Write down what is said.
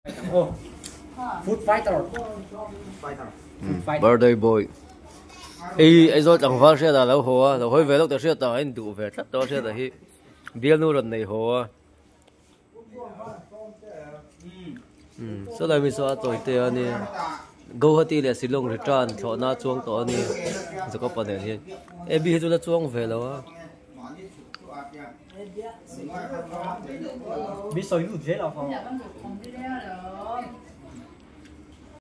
Oh, food fighter. Birthday boy. Ấy rồi chẳng phải xe là lâu hồ à, rồi về lúc đó xe tàu anh đủ về rất đó xe là hi, bia nu lần này hồ à. Sau này mình xóa tuổi tiền nè, go hati là xin lông tràn, cho na chuông to nè, sẽ có phần này. Em biết chúng ta chuông về rồi á. Biết soi lụt thế nào không?